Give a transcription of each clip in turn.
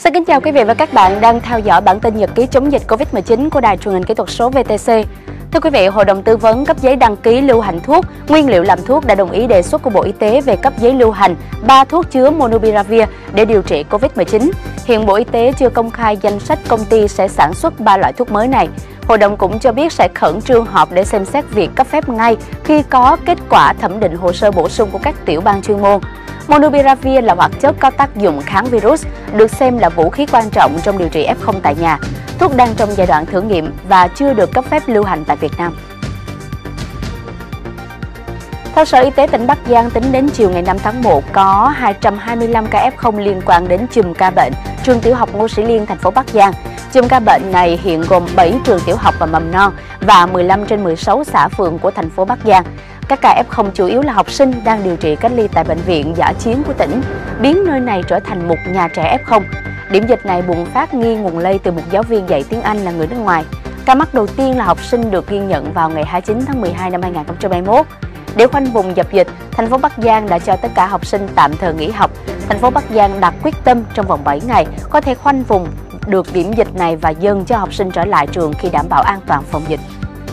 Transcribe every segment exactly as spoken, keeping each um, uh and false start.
Xin kính chào quý vị và các bạn đang theo dõi bản tin nhật ký chống dịch Covid mười chín của Đài truyền hình kỹ thuật số vê tê xê. Thưa quý vị, Hội đồng tư vấn cấp giấy đăng ký lưu hành thuốc, nguyên liệu làm thuốc đã đồng ý đề xuất của Bộ Y tế về cấp giấy lưu hành ba thuốc chứa Monupiravir để điều trị Covid mười chín. Hiện Bộ Y tế chưa công khai danh sách công ty sẽ sản xuất ba loại thuốc mới này. Hội đồng cũng cho biết sẽ khẩn trương họp để xem xét việc cấp phép ngay khi có kết quả thẩm định hồ sơ bổ sung của các tiểu ban chuyên môn. Monupiravir là hoạt chất có tác dụng kháng virus, được xem là vũ khí quan trọng trong điều trị ép không tại nhà. Thuốc đang trong giai đoạn thử nghiệm và chưa được cấp phép lưu hành tại Việt Nam. Theo Sở Y tế tỉnh Bắc Giang, tính đến chiều ngày năm tháng một, có hai trăm hai mươi lăm ca ép không liên quan đến chùm ca bệnh trường tiểu học Ngô Sĩ Liên, thành phố Bắc Giang. Chùm ca bệnh này hiện gồm bảy trường tiểu học và mầm non và mười lăm trên mười sáu xã phường của thành phố Bắc Giang. Các ca ép không chủ yếu là học sinh đang điều trị cách ly tại bệnh viện dã chiến của tỉnh, biến nơi này trở thành một nhà trẻ ép không. Điểm dịch này bùng phát nghi nguồn lây từ một giáo viên dạy tiếng Anh là người nước ngoài. Ca mắc đầu tiên là học sinh được ghi nhận vào ngày hai mươi chín tháng mười hai năm hai nghìn không trăm hai mươi mốt. Để khoanh vùng dập dịch, thành phố Bắc Giang đã cho tất cả học sinh tạm thời nghỉ học. Thành phố Bắc Giang đặt quyết tâm trong vòng bảy ngày có thể khoanh vùng được điểm dịch này và dần cho học sinh trở lại trường khi đảm bảo an toàn phòng dịch.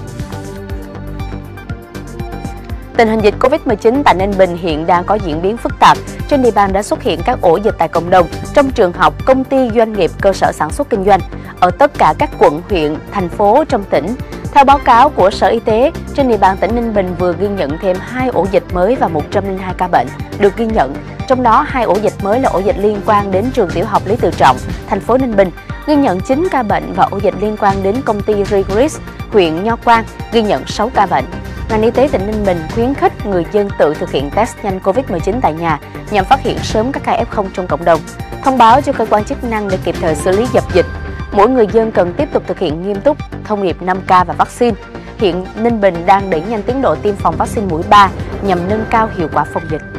Tình hình dịch Covid mười chín tại Ninh Bình hiện đang có diễn biến phức tạp. Trên địa bàn đã xuất hiện các ổ dịch tại cộng đồng, trong trường học, công ty, doanh nghiệp, cơ sở sản xuất kinh doanh, ở tất cả các quận, huyện, thành phố trong tỉnh. Theo báo cáo của Sở Y tế, trên địa bàn tỉnh Ninh Bình vừa ghi nhận thêm hai ổ dịch mới và một trăm lẻ hai ca bệnh được ghi nhận. Trong đó, hai ổ dịch mới là ổ dịch liên quan đến trường tiểu học Lý Tự Trọng, thành phố Ninh Bình, ghi nhận chín ca bệnh, và ổ dịch liên quan đến công ty Rigris, huyện Nho Quan, ghi nhận sáu ca bệnh. Ngành y tế tỉnh Ninh Bình khuyến khích người dân tự thực hiện test nhanh Covid mười chín tại nhà nhằm phát hiện sớm các ca ép không trong cộng đồng, thông báo cho cơ quan chức năng để kịp thời xử lý dập dịch. Mỗi người dân cần tiếp tục thực hiện nghiêm túc thông điệp năm K và vaccine. Hiện Ninh Bình đang đẩy nhanh tiến độ tiêm phòng vaccine mũi ba nhằm nâng cao hiệu quả phòng dịch.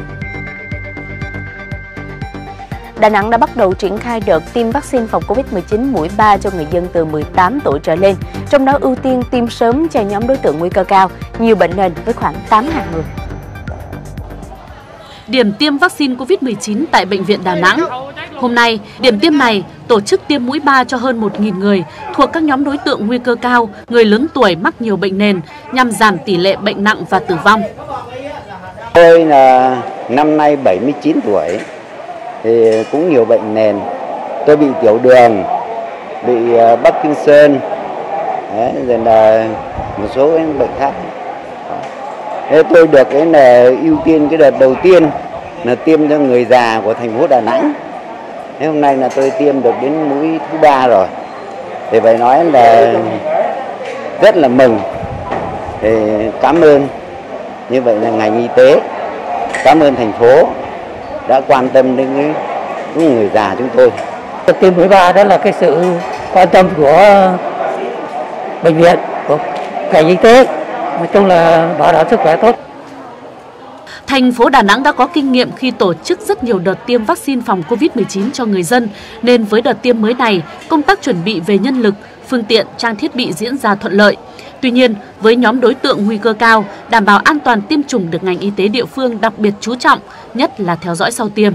Đà Nẵng đã bắt đầu triển khai đợt tiêm vaccine phòng Covid mười chín mũi ba cho người dân từ mười tám tuổi trở lên, trong đó ưu tiên tiêm sớm cho nhóm đối tượng nguy cơ cao, nhiều bệnh nền với khoảng tám nghìn người. Điểm tiêm vaccine Covid mười chín tại Bệnh viện Đà Nẵng. Hôm nay, điểm tiêm này tổ chức tiêm mũi ba cho hơn một nghìn người thuộc các nhóm đối tượng nguy cơ cao, người lớn tuổi mắc nhiều bệnh nền nhằm giảm tỷ lệ bệnh nặng và tử vong. Tôi là năm nay bảy mươi chín tuổi, thì cũng nhiều bệnh nền. Tôi bị tiểu đường, bị Parkinson, đấy, rồi là một số cái bệnh khác. Thế tôi được cái là ưu tiên cái đợt đầu tiên là tiêm cho người già của thành phố Đà Nẵng. Thế hôm nay là tôi tiêm được đến mũi thứ ba rồi. Thì phải nói là rất là mừng. Thì cảm ơn như vậy là ngành y tế, cảm ơn thành phố đã quan tâm đến cái, những người già chúng tôi. Tiêm mũi ba đó là cái sự quan tâm của bệnh viện, của ngành y tế, nói chung là bảo đảm sức khỏe tốt. Thành phố Đà Nẵng đã có kinh nghiệm khi tổ chức rất nhiều đợt tiêm vaccine phòng Covid mười chín cho người dân, nên với đợt tiêm mới này, công tác chuẩn bị về nhân lực, phương tiện, trang thiết bị diễn ra thuận lợi. Tuy nhiên, với nhóm đối tượng nguy cơ cao, đảm bảo an toàn tiêm chủng được ngành y tế địa phương đặc biệt chú trọng, nhất là theo dõi sau tiêm.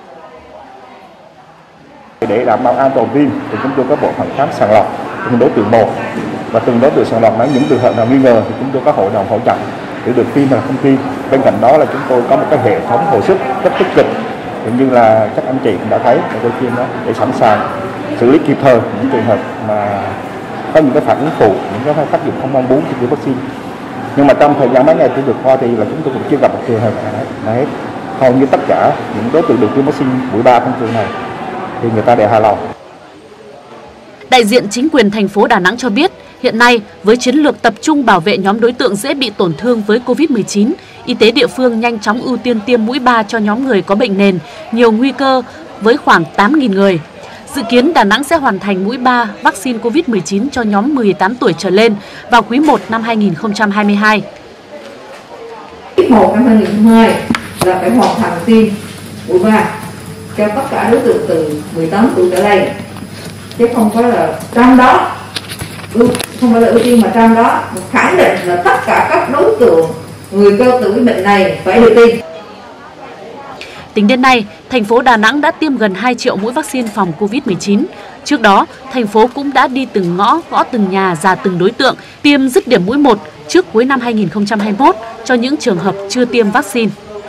Để đảm bảo an toàn tiêm, thì chúng tôi có bộ phận khám sàng lọc từng đối tượng một, và từng đối tượng sàng lọc nếu những trường hợp nào nghi ngờ thì chúng tôi có hội đồng hỗ trợ để được tiêm hoặc không tiêm. Bên cạnh đó là chúng tôi có một cái hệ thống hồi sức rất tích cực, như là các anh chị cũng đã thấy tôi tiêm đó, để sẵn sàng xử lý kịp thời những trường hợp mà có những cái phản ứng phụ, những cái tác dụng không mong muốn khi tiêm vaccine. Nhưng mà trong thời gian mấy ngày tôi vừa qua thì là chúng tôi cũng chưa gặp một trường hợp nào hết. Hầu như tất cả những đối tượng được tiêm vaccine mũi ba trong trường này thì người ta đều hài lòng. Đại diện chính quyền thành phố Đà Nẵng cho biết, hiện nay với chiến lược tập trung bảo vệ nhóm đối tượng dễ bị tổn thương với Covid mười chín, y tế địa phương nhanh chóng ưu tiên tiêm mũi ba cho nhóm người có bệnh nền, nhiều nguy cơ với khoảng tám nghìn người. Dự kiến Đà Nẵng sẽ hoàn thành mũi ba vaccine Covid mười chín cho nhóm mười tám tuổi trở lên vào quý một năm hai nghìn không trăm hai mươi hai. Quý một năm hai nghìn không trăm hai mươi hai là phải hoàn thành tiêm mũi ba cho tất cả đối tượng từ mười tám tuổi trở lên, chứ không phải là trong đó, không phải là ưu tiên mà trong đó khẳng định là tất cả các đối tượng người cao tuổi bệnh này phải được tiêm. Tính đến nay, thành phố Đà Nẵng đã tiêm gần hai triệu mũi vaccine phòng Covid mười chín. Trước đó, thành phố cũng đã đi từng ngõ, gõ từng nhà, ra từng đối tượng, tiêm dứt điểm mũi một trước cuối năm hai nghìn không trăm hai mươi mốt cho những trường hợp chưa tiêm vaccine.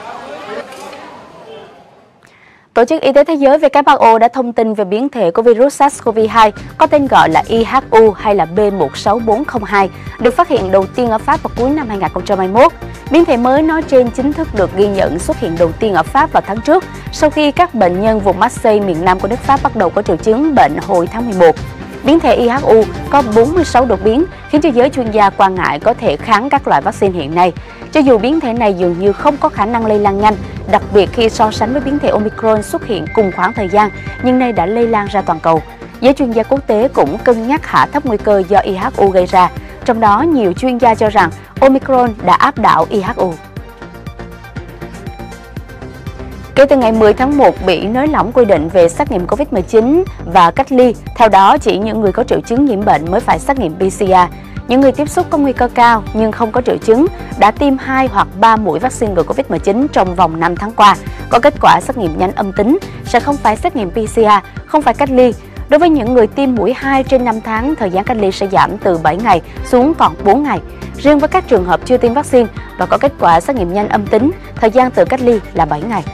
Tổ chức Y tế Thế giới W H O đã thông tin về biến thể của virus SARS-xê o vê hai có tên gọi là I H U hay là B một sáu bốn không hai, được phát hiện đầu tiên ở Pháp vào cuối năm hai nghìn không trăm hai mươi mốt. Biến thể mới nói trên chính thức được ghi nhận xuất hiện đầu tiên ở Pháp vào tháng trước, sau khi các bệnh nhân vùng Marseille miền Nam của nước Pháp bắt đầu có triệu chứng bệnh hồi tháng mười một. Biến thể I H U có bốn mươi sáu đột biến, khiến cho giới chuyên gia quan ngại có thể kháng các loại vaccine hiện nay. Cho dù biến thể này dường như không có khả năng lây lan nhanh, đặc biệt khi so sánh với biến thể Omicron xuất hiện cùng khoảng thời gian, nhưng nay đã lây lan ra toàn cầu. Giới chuyên gia quốc tế cũng cân nhắc hạ thấp nguy cơ do I H U gây ra, trong đó nhiều chuyên gia cho rằng Omicron đã áp đảo I H U. Kể từ ngày mười tháng một, Bỉ nới lỏng quy định về xét nghiệm Covid mười chín và cách ly. Theo đó, chỉ những người có triệu chứng nhiễm bệnh mới phải xét nghiệm P C R. Những người tiếp xúc có nguy cơ cao nhưng không có triệu chứng, đã tiêm hai hoặc ba mũi vaccine ngừa Covid mười chín trong vòng năm tháng qua, có kết quả xét nghiệm nhanh âm tính, sẽ không phải xét nghiệm P C R, không phải cách ly. Đối với những người tiêm mũi hai trên năm tháng, thời gian cách ly sẽ giảm từ bảy ngày xuống còn bốn ngày. Riêng với các trường hợp chưa tiêm vaccine và có kết quả xét nghiệm nhanh âm tính, thời gian tự cách ly là bảy ngày.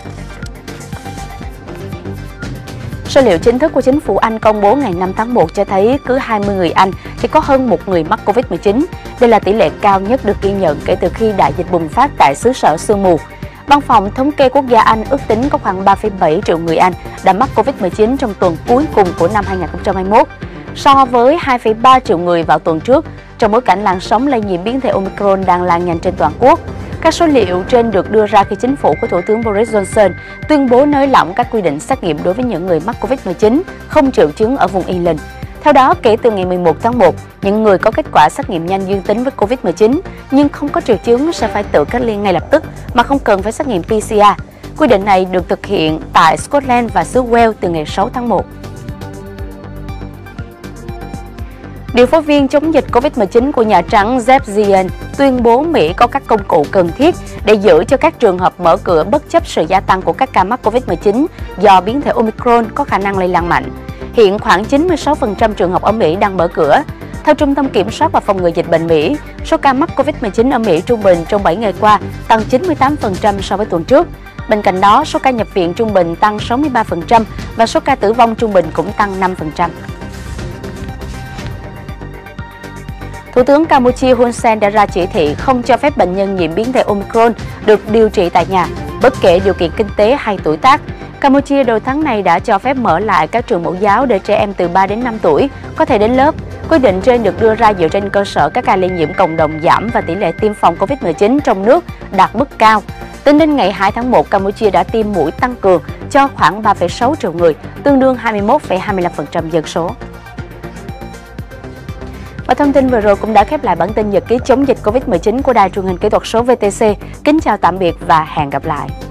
Số liệu chính thức của chính phủ Anh công bố ngày năm tháng một cho thấy cứ hai mươi người Anh thì có hơn một người mắc Covid mười chín. Đây là tỷ lệ cao nhất được ghi nhận kể từ khi đại dịch bùng phát tại xứ sở sương mù. Văn phòng Thống kê Quốc gia Anh ước tính có khoảng ba phẩy bảy triệu người Anh đã mắc Covid mười chín trong tuần cuối cùng của năm hai nghìn không trăm hai mươi mốt, so với hai phẩy ba triệu người vào tuần trước, trong bối cảnh làn sóng lây nhiễm biến thể Omicron đang lan nhanh trên toàn quốc. Các số liệu trên được đưa ra khi chính phủ của Thủ tướng Boris Johnson tuyên bố nới lỏng các quy định xét nghiệm đối với những người mắc Covid mười chín không triệu chứng ở vùng England. Theo đó, kể từ ngày mười một tháng một, những người có kết quả xét nghiệm nhanh dương tính với Covid mười chín nhưng không có triệu chứng sẽ phải tự cách ly ngay lập tức mà không cần phải xét nghiệm P C R. Quy định này được thực hiện tại Scotland và xứ Wales từ ngày sáu tháng một. Điều phối viên chống dịch Covid mười chín của Nhà Trắng Jeff Zients tuyên bố Mỹ có các công cụ cần thiết để giữ cho các trường hợp mở cửa bất chấp sự gia tăng của các ca mắc Covid mười chín do biến thể Omicron có khả năng lây lan mạnh. Hiện khoảng chín mươi sáu phần trăm trường học ở Mỹ đang mở cửa. Theo Trung tâm Kiểm soát và Phòng ngừa Dịch bệnh Mỹ, số ca mắc Covid mười chín ở Mỹ trung bình trong bảy ngày qua tăng chín mươi tám phần trăm so với tuần trước. Bên cạnh đó, số ca nhập viện trung bình tăng sáu mươi ba phần trăm và số ca tử vong trung bình cũng tăng năm phần trăm. Thủ tướng Campuchia Hun Sen đã ra chỉ thị không cho phép bệnh nhân nhiễm biến thể Omicron được điều trị tại nhà, bất kể điều kiện kinh tế hay tuổi tác. Campuchia đầu tháng này đã cho phép mở lại các trường mẫu giáo để trẻ em từ ba đến năm tuổi có thể đến lớp. Quyết định trên được đưa ra dựa trên cơ sở các ca lây nhiễm cộng đồng giảm và tỷ lệ tiêm phòng Covid mười chín trong nước đạt mức cao. Tính đến ngày hai tháng một, Campuchia đã tiêm mũi tăng cường cho khoảng ba phẩy sáu triệu người, tương đương hai mươi mốt phẩy hai mươi lăm phần trăm dân số. Và thông tin vừa rồi cũng đã khép lại bản tin nhật ký chống dịch Covid mười chín của Đài truyền hình kỹ thuật số V T C. Kính chào tạm biệt và hẹn gặp lại.